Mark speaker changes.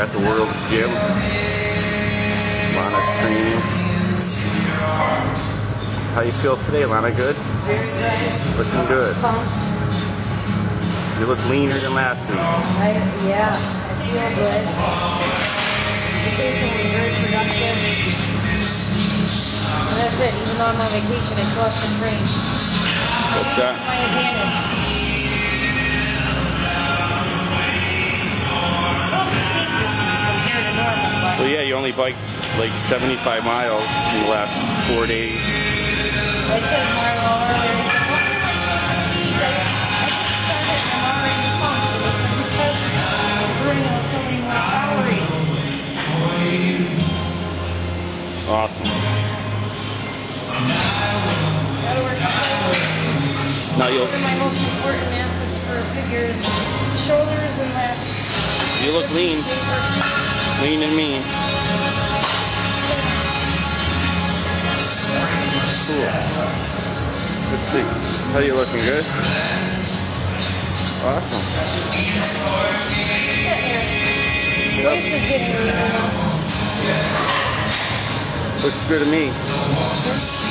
Speaker 1: at the World's Gym. Lana's training. How you feel today, Lana? Good? Looking good. You look leaner than last week.
Speaker 2: Yeah, I feel good. Vacation was very productive. And that's it. Even though I'm on vacation, I still have to train.
Speaker 1: What's that?
Speaker 2: My advantage.
Speaker 1: Well, yeah, you only biked like 75 miles in the last 4 days.
Speaker 2: I said Marlo earlier. I just started and I'm already pumped. It's because I'm burning so many more calories.
Speaker 1: Awesome.
Speaker 2: Gotta work out.
Speaker 1: Now
Speaker 2: One of my most important assets for a figure is shoulders and lats.
Speaker 1: you look lean. Lean and mean. Cool. Let's see. How you looking? Good? Awesome.
Speaker 2: Voice is getting a little.
Speaker 1: Looks good to me.